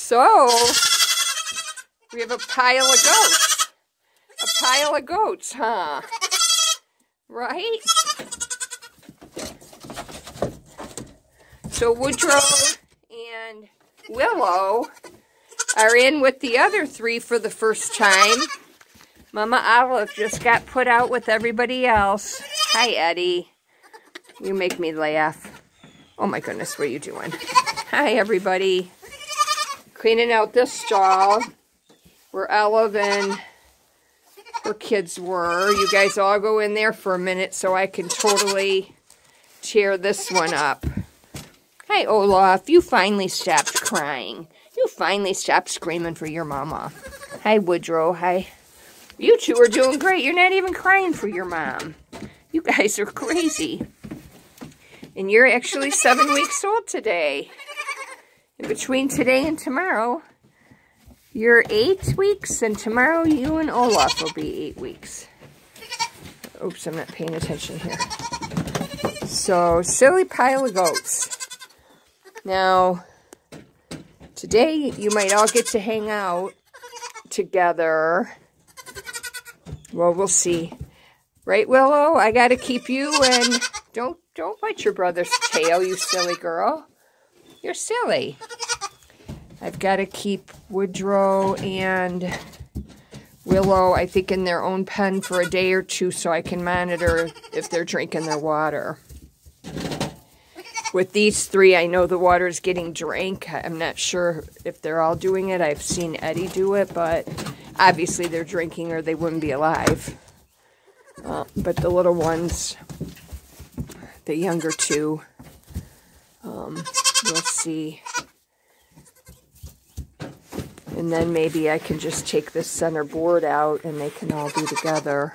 So, we have a pile of goats. A pile of goats, huh? Right? So Woodrow and Willow are in with the other three for the first time. Mama Olive just got put out with everybody else. Hi, Eddie. You make me laugh. Oh my goodness, what are you doing? Hi, everybody. Cleaning out this stall where Olive and her kids were. You guys all go in there for a minute so I can totally tear this one up. Hi, Olaf. You finally stopped crying. You finally stopped screaming for your mama. Hi, Woodrow. Hi. You two are doing great. You're not even crying for your mom. You guys are crazy. And you're actually 7 weeks old today. And between today and tomorrow, you're 8 weeks, and tomorrow you and Olaf will be 8 weeks. Oops, I'm not paying attention here. So, silly pile of goats. Now, today you might all get to hang out together. Well, we'll see. Right, Willow? I gotta keep you, and don't bite your brother's tail, you silly girl. You're silly. I've got to keep Woodrow and Willow, I think, in their own pen for a day or two so I can monitor if they're drinking their water. With these three, I know the water is getting drank. I'm not sure if they're all doing it. I've seen Eddie do it, but obviously they're drinking or they wouldn't be alive. But the little ones, the younger two, we'll see. And then maybe I can just take this center board out and they can all be together.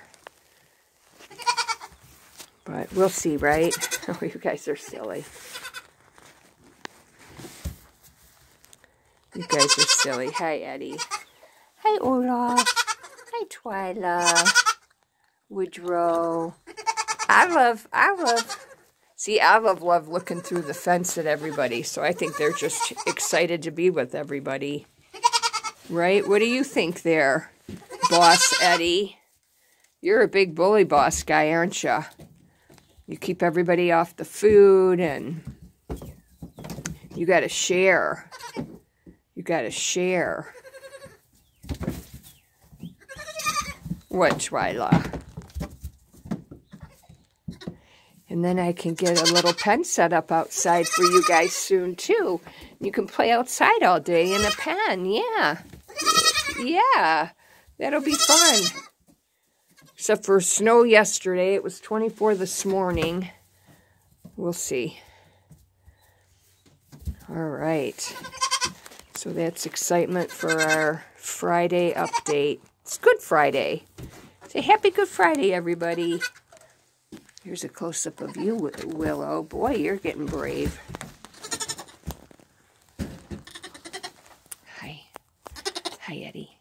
But we'll see, right? Oh, you guys are silly. You guys are silly. Hi, Eddie. Hi, Olaf. Hi, Twyla. Woodrow. Olive. See, Olive loved looking through the fence at everybody, so I think they're just excited to be with everybody. Right? What do you think there, Boss Eddie? You're a big bully boss guy, aren't you? You keep everybody off the food, and you got to share. You got to share. What, Twyla? And then I can get a little pen set up outside for you guys soon, too. You can play outside all day in a pen. Yeah. Yeah. That'll be fun. Except for snow yesterday. It was 24 this morning. We'll see. All right. So that's excitement for our Friday update. It's Good Friday. Say happy Good Friday, everybody. Here's a close-up of you, Willow. Boy, you're getting brave. Hi. Hi, Eddie.